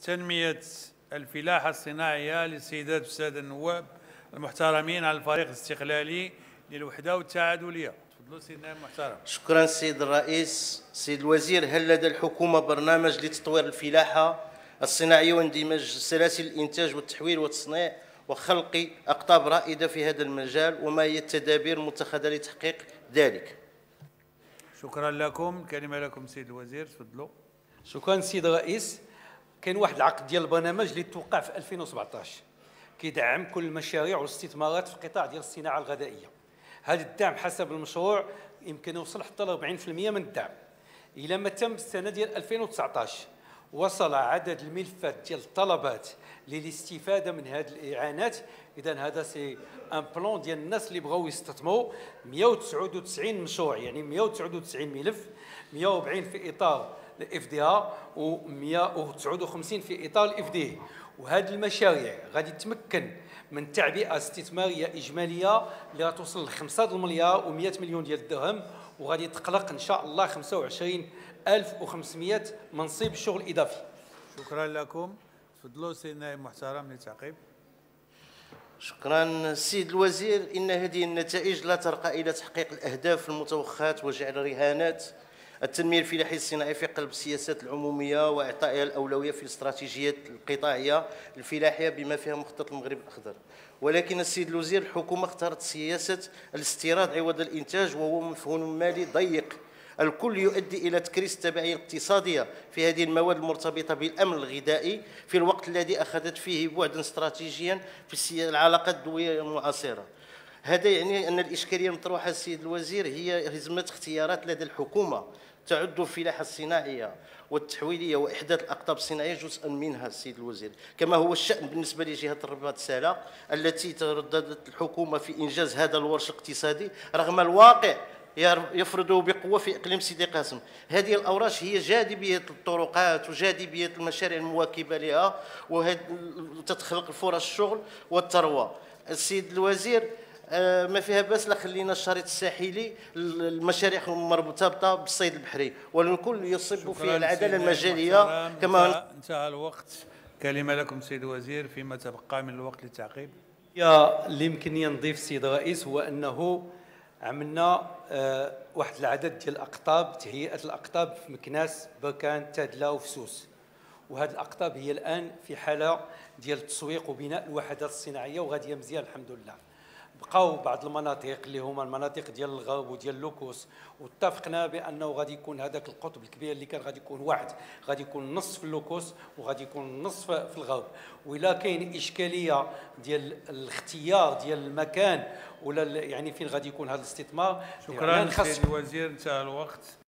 تنمية الفلاحة الصناعية للسيدات والسادة النواب المحترمين على الفريق الاستقلالي للوحدة والتعادلية. تفضلوا سيدنا المحترم. شكرا سيد الرئيس. سيد الوزير، هل لدى الحكومة برنامج لتطوير الفلاحة الصناعية واندماج سلاسل الإنتاج والتحويل والتصنيع وخلق أقطاب رائدة في هذا المجال، وما هي التدابير المتخذة لتحقيق ذلك؟ شكرا لكم. كلمة لكم سيد الوزير، تفضلوا. شكرا سيد الرئيس. كاين واحد العقد ديال البرنامج اللي توقع في 2017 كيدعم كل المشاريع والاستثمارات في القطاع ديال الصناعه الغذائيه. هذا الدعم حسب المشروع يمكن يوصل حتى ل 40% من الدعم. الى ما تم السنه ديال 2019 وصل عدد الملفات ديال الطلبات للاستفاده من هذه الاعانات. اذا هذا سي ان بلان ديال الناس اللي بغاو يستثمروا. 199 مشروع، يعني 199 ملف، 140 في اطار الاف دي ا و159 في اطار الاف دي. وهذه المشاريع غادي تمكن من تعبئه استثماريه اجماليه اللي غتوصل ل 5 مليار و100 مليون ديال الدرهم، وغادي تخلق ان شاء الله 25500 منصب شغل اضافي. شكرا لكم. تفضلوا سيدنا المحترم للتعقيب. شكرا سيد الوزير. إن هذه النتائج لا ترقى إلى تحقيق الأهداف المتوخاة وجعل رهانات التنمية الفلاحية الصناعية في قلب السياسات العمومية وإعطائها الأولوية في الاستراتيجيات القطاعية الفلاحية بما فيها مخطط المغرب الأخضر. ولكن السيد الوزير، الحكومة اختارت سياسة الاستيراد عوض الإنتاج، وهو مفهوم مالي ضيق الكل يؤدي إلى تكريس التبعية الاقتصادية في هذه المواد المرتبطة بالأمن الغذائي في الوقت الذي أخذت فيه بعدا استراتيجيا في العلاقات الدولية المعاصرة. هذا يعني أن الإشكالية المطروحة السيد الوزير هي هزمة اختيارات لدى الحكومة تعد الفلاحة الصناعية والتحويلية وإحداث الأقطاب الصناعية جزءا منها السيد الوزير، كما هو الشأن بالنسبة لجهة الرباط سالة التي ترددت الحكومة في إنجاز هذا الورش الاقتصادي رغم الواقع يفرضه بقوة في إقليم سيدي قاسم. هذه الأوراش هي جاذبية الطرقات وجاذبية المشاريع المواكبة لها وتتخلق فرص الشغل والثروة. السيد الوزير، ما فيها بس لا خلينا الشريط الساحلي المشاريع مرتبطة بالصيد البحري، والكل يصب في العدالة المجالية كما انتهى الوقت. كلمة لكم سيد الوزير فيما تبقى من الوقت للتعقيب. اللي يمكنني نضيف سيد الرئيس هو أنه عملنا واحد العدد ديال الاقطاب، تهيئه الاقطاب في مكناس، بركان، تادله وفسوس. وهذه الاقطاب هي الان في حاله ديال التسويق وبناء الوحدات الصناعيه وغاديه مزيان الحمد لله. بقاو بعض المناطق اللي هما المناطق ديال الغرب وديال لوكوس، واتفقنا بانه غادي يكون هذاك القطب الكبير اللي كان غادي يكون واحد، غادي يكون نص في اللوكوس وغادي يكون نص في الغرب. وإلا كاين اشكاليه ديال الاختيار ديال المكان ولا يعني فين غادي يكون هذا الاستثمار. شكرا سيدي الوزير، انتهى الوقت.